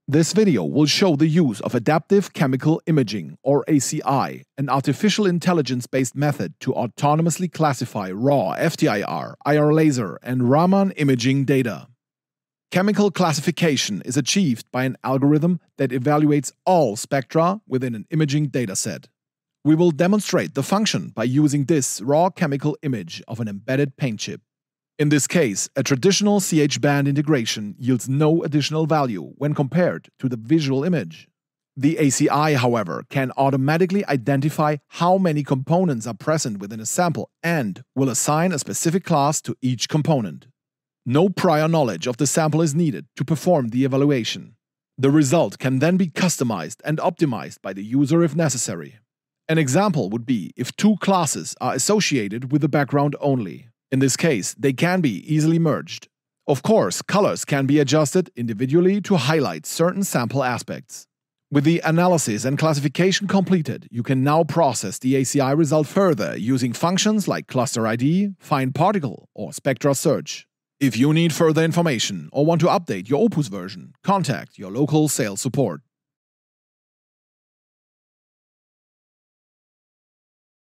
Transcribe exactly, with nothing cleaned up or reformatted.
This video will show the use of adaptive chemical imaging, or A C I, an artificial intelligence-based method to autonomously classify raw F T I R, I R laser, and Raman imaging data. Chemical classification is achieved by an algorithm that evaluates all spectra within an imaging dataset. We will demonstrate the function by using this raw chemical image of an embedded paint chip. In this case, a traditional C H band integration yields no additional value when compared to the visual image. The A C I, however, can automatically identify how many components are present within a sample and will assign a specific class to each component. No prior knowledge of the sample is needed to perform the evaluation. The result can then be customized and optimized by the user if necessary. An example would be if two classes are associated with the background only. In this case, they can be easily merged. Of course, colors can be adjusted individually to highlight certain sample aspects. With the analysis and classification completed, you can now process the A C I result further using functions like cluster I D, find particle, or Spectra Search. If you need further information or want to update your OPUS version, contact your local sales support.